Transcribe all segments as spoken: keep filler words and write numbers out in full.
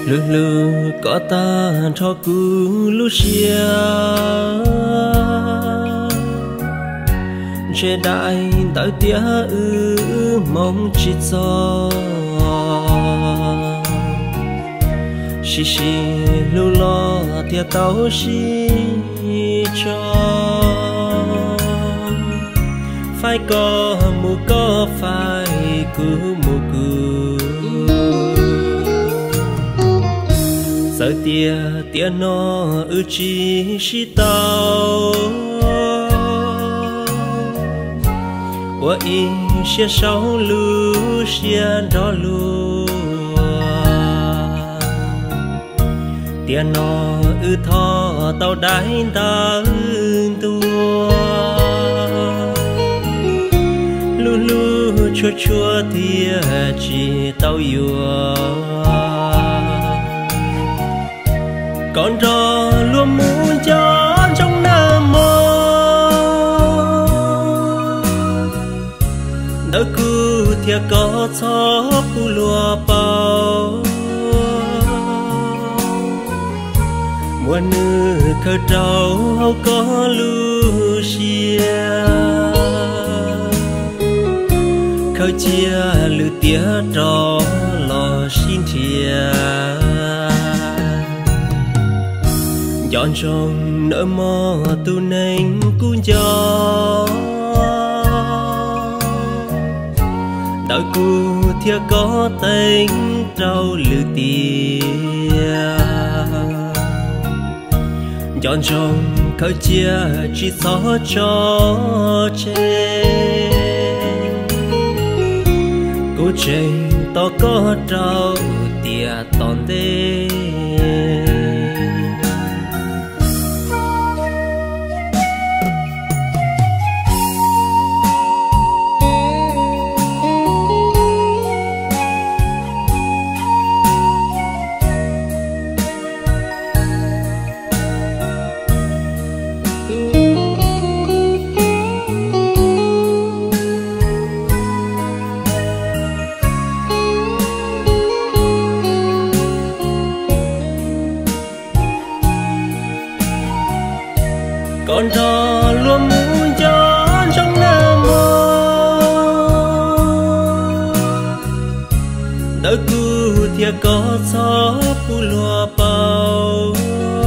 lư lư có ta cho cứ lúc xia chế đại tới tia ư mong chỉ cho xì xì lưu lo tia tao xì cho phải có mù có phải cứ mù cứ giờ tia tia nó ư chi xì tao wa in xia sau lu xia đó lu tia nó ư thọ tao đái ta tua lu lu chua chua tia chỉ tao yêu con trò luôn muốn cho trong nam mô đỡ cứ thiệt có cho bu lúa bao mùa nữ khơi trâu hậu có lu xia khơi chia lư tía trò lò xin thiệt dọn trong nỡ mò tu nên cuốn gió đợi cu thiệt có tên trâu lư tia dọn trong khơi chia chỉ xó cho chê cô chê to có trâu tia toàn đê con trò luôn muốn cho trong nam mô đỡ cứ thiệt có gió bu lúa bao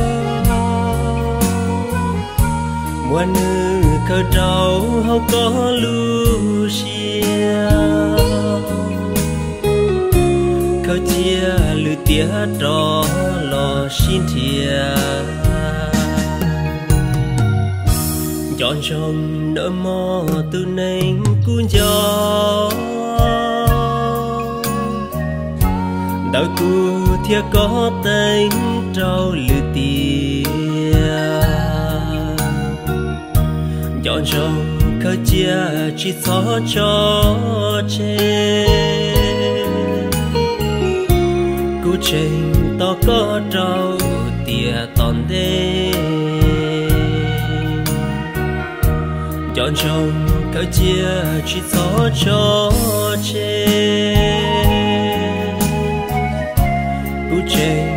mùa nữ khơi trâu hậu có lu xia khơi chia lư tía trò lò xin thiệt chọn trong nỡ mò từ nên cuốn gió đợi cu thiệt có tên trâu lư tia chọn trong khơi chia chỉ xó cho chê cu trên to có trâu tia toàn đê chọn trong khơi chia chỉ gió cho chê bút chê